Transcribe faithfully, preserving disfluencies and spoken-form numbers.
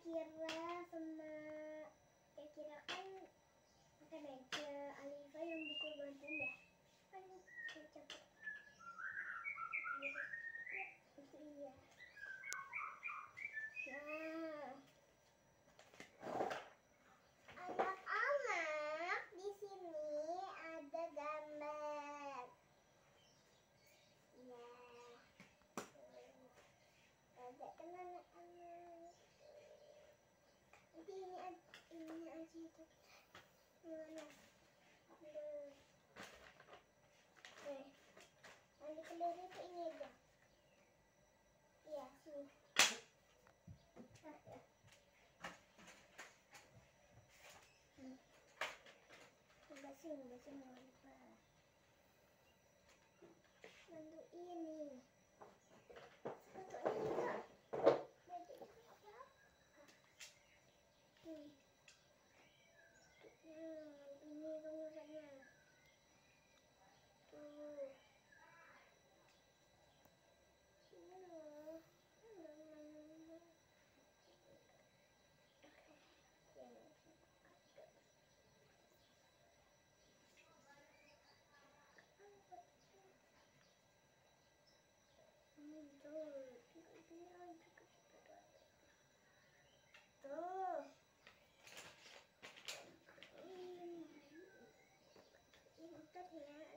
Kira sama Kira kan pakai meja Alifa yang dikorbankan ya kan kecap itu iya. Nah, anak-anak di sini ada gambar. Ya, ada kan anak-anak. Nanti ini ini aja itu. Mana? Aduh. Eh, nanti kelihatan itu ini aja. Iya, sini. Ah, ya. Hmm. Bebasin, bebasin jangan lupa. Bantu ini. Sepatunya juga. Baju itu apa? Hmm. Nah, ini rumusannya. Tuh. Ini loh. Tuh. Ini bentar ya.